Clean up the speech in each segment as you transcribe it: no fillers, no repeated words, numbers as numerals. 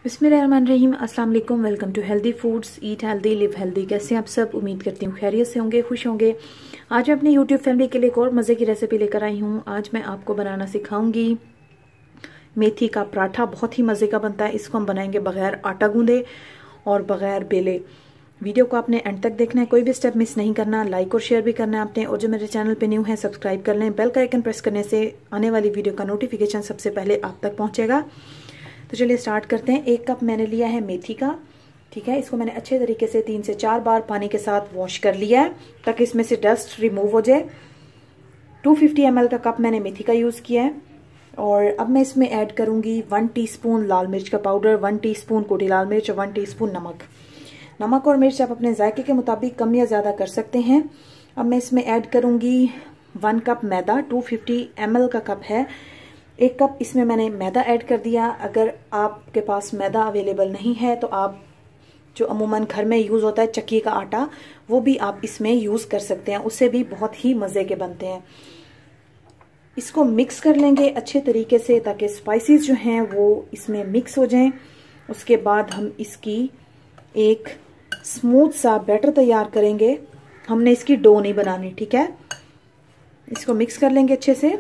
बिस्मिल्लाहिर्रहमानिर्रहीम। अस्सलाम वालेकुम। Welcome to healthy foods, eat healthy live healthy. कैसे हैं आप सब? उम्मीद करती हूँ खैरियत से होंगे, खुश होंगे। आज मैं अपने यूट्यूब फैमिली के लिए एक और मज़े की रेसिपी लेकर आई हूँ। आज मैं आपको बनाना सिखाऊंगी मेथी का पराठा। बहुत ही मज़े का बनता है। इसको हम बनाएंगे बगैर आटा गूंदे और बगैर बेले। वीडियो को आपने एंड तक देखना है, कोई भी स्टेप मिस नहीं करना। लाइक और शेयर भी करना है आपने, और जो मेरे चैनल पे न्यू है सब्सक्राइब कर लें। बेल का आइकन प्रेस करने से आने वाली वीडियो का नोटिफिकेशन सबसे पहले आप तक पहुंचेगा। तो चलिए स्टार्ट करते हैं। 1 कप मैंने लिया है मेथी का, ठीक है। इसको मैंने अच्छे तरीके से 3 से 4 बार पानी के साथ वॉश कर लिया है ताकि इसमें से डस्ट रिमूव हो जाए। 250 ml का कप मैंने मेथी का यूज़ किया है। और अब मैं इसमें ऐड करूंगी 1 टीस्पून लाल मिर्च का पाउडर, 1 टीस्पून कोटी लाल मिर्च और 1 टीस्पून नमक। नमक और मिर्च आप अपने जायके के मुताबिक कम या ज़्यादा कर सकते हैं। अब मैं इसमें ऐड करूंगी 1 कप मैदा। 250 ml का कप है, 1 कप इसमें मैंने मैदा ऐड कर दिया। अगर आपके पास मैदा अवेलेबल नहीं है तो आप जो अमूमन घर में यूज़ होता है चक्की का आटा, वो भी आप इसमें यूज़ कर सकते हैं, उससे भी बहुत ही मज़े के बनते हैं। इसको मिक्स कर लेंगे अच्छे तरीके से ताकि स्पाइसेस जो हैं वो इसमें मिक्स हो जाएं। उसके बाद हम इसकी एक स्मूथ सा बैटर तैयार करेंगे। हमने इसकी डो नहीं बनानी, ठीक है। इसको मिक्स कर लेंगे अच्छे से।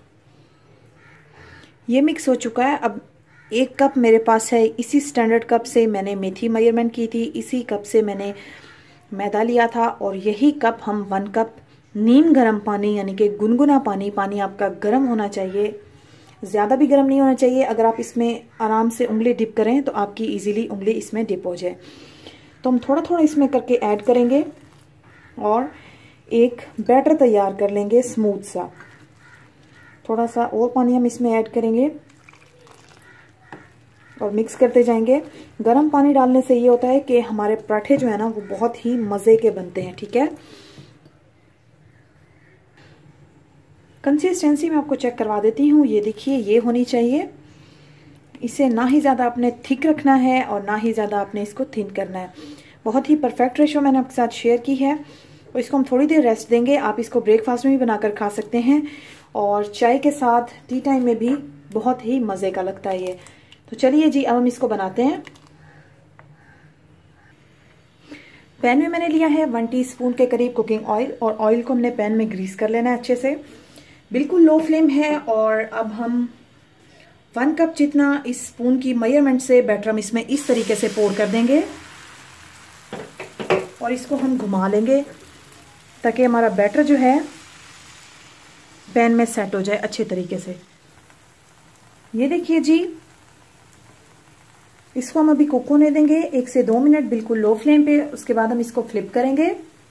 ये मिक्स हो चुका है। अब 1 कप मेरे पास है, इसी स्टैंडर्ड कप से मैंने मेथी मेजरमेंट की थी, इसी कप से मैंने मैदा लिया था, और यही कप हम 1 कप नीम गर्म पानी यानी कि गुनगुना पानी आपका गर्म होना चाहिए, ज़्यादा भी गर्म नहीं होना चाहिए। अगर आप इसमें आराम से उंगली डिप करें तो आपकी इजीली उंगली इसमें डिप हो जाए। तो हम थोड़ा थोड़ा इसमें करके ऐड करेंगे और एक बैटर तैयार कर लेंगे स्मूथ सा। थोड़ा सा और पानी हम इसमें ऐड करेंगे और मिक्स करते जाएंगे। गर्म पानी डालने से ये होता है कि हमारे पराठे जो है ना वो बहुत ही मज़े के बनते हैं, ठीक है। कंसिस्टेंसी मैं आपको चेक करवा देती हूँ। ये देखिए, ये होनी चाहिए। इसे ना ही ज़्यादा आपने थिक रखना है और ना ही ज़्यादा आपने इसको थिन करना है। बहुत ही परफेक्ट रेशो मैंने आपके साथ शेयर की है। और इसको हम थोड़ी देर रेस्ट देंगे। आप इसको ब्रेकफास्ट में भी बनाकर खा सकते हैं और चाय के साथ टी टाइम में भी बहुत ही मज़े का लगता है ये। तो चलिए जी, अब हम इसको बनाते हैं। पैन में मैंने लिया है 1 टीस्पून के करीब कुकिंग ऑयल, और ऑयल को हमने पैन में ग्रीस कर लेना है अच्छे से। बिल्कुल लो फ्लेम है। और अब हम 1 कप जितना इस स्पून की मेजरमेंट से बैटर हम इसमें इस तरीके से पोर कर देंगे और इसको हम घुमा लेंगे ताकि हमारा बैटर जो है पैन में सेट हो जाए अच्छे तरीके से। ये देखिए जी, इसको हम अभी कुक होने देंगे 1 से 2 मिनट बिल्कुल लो फ्लेम पे। उसके बाद हम इसको फ्लिप करेंगे।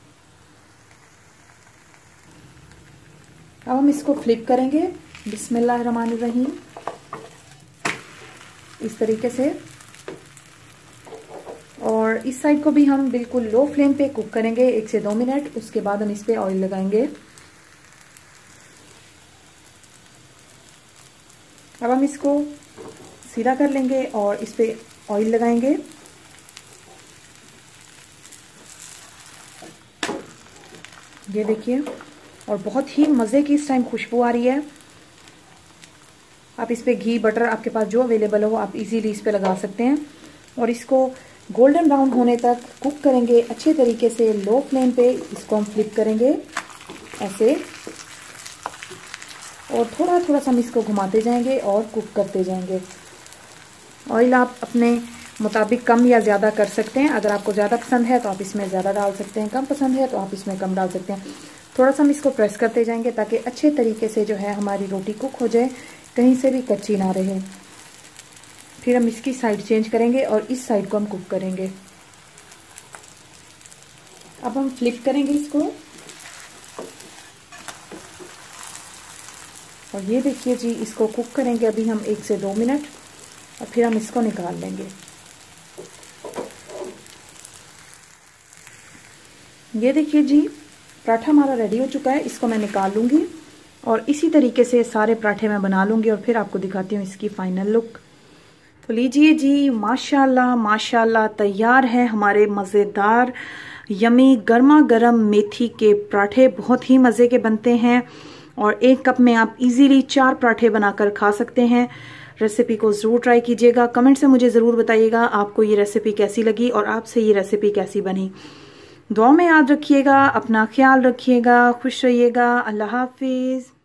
अब हम इसको फ्लिप करेंगे बिस्मिल्लाहिर्रहमानिर्रहीम इस तरीके से। और इस साइड को भी हम बिल्कुल लो फ्लेम पे कुक करेंगे 1 से 2 मिनट। उसके बाद हम इस पे ऑयल लगाएंगे। अब हम इसको सीधा कर लेंगे और इस पे ऑयल लगाएंगे। ये देखिए, और बहुत ही मज़े की इस टाइम खुशबू आ रही है। आप इस पे घी बटर आपके पास जो अवेलेबल हो आप इजीली इस पे लगा सकते हैं। और इसको गोल्डन ब्राउन होने तक कुक करेंगे अच्छे तरीके से लो फ्लेम पे। इसको हम फ्लिप करेंगे ऐसे, और थोड़ा थोड़ा सा हम इसको घुमाते जाएंगे और कुक करते जाएंगे। ऑयल आप अपने मुताबिक कम या ज़्यादा कर सकते हैं। अगर आपको ज़्यादा पसंद है तो आप इसमें ज़्यादा डाल सकते हैं, कम पसंद है तो आप इसमें कम डाल सकते हैं। थोड़ा सा हम इसको प्रेस करते जाएंगे ताकि अच्छे तरीके से जो है हमारी रोटी कुक हो जाए, कहीं से भी कच्ची ना रहे। फिर हम इसकी साइड चेंज करेंगे और इस साइड को हम कुक करेंगे। अब हम फ्लिप करेंगे इसको, और ये देखिए जी, इसको कुक करेंगे अभी हम 1 से 2 मिनट, और फिर हम इसको निकाल लेंगे। ये देखिए जी, पराठा हमारा रेडी हो चुका है। इसको मैं निकाल लूंगी और इसी तरीके से सारे पराठे मैं बना लूंगी और फिर आपको दिखाती हूँ इसकी फाइनल लुक। तो लीजिए जी, माशाल्लाह माशाल्लाह, तैयार है हमारे मज़ेदार यमी गर्मा गर्म मेथी के पराठे। बहुत ही मज़े के बनते हैं और 1 कप में आप इजीली 4 पराठे बनाकर खा सकते हैं। रेसिपी को ज़रूर ट्राई कीजिएगा। कमेंट से मुझे ज़रूर बताइएगा आपको ये रेसिपी कैसी लगी और आपसे ये रेसिपी कैसी बनी। दुआ में याद रखिएगा, अपना ख्याल रखिएगा, खुश रहिएगा। अल्लाह हाफिज़।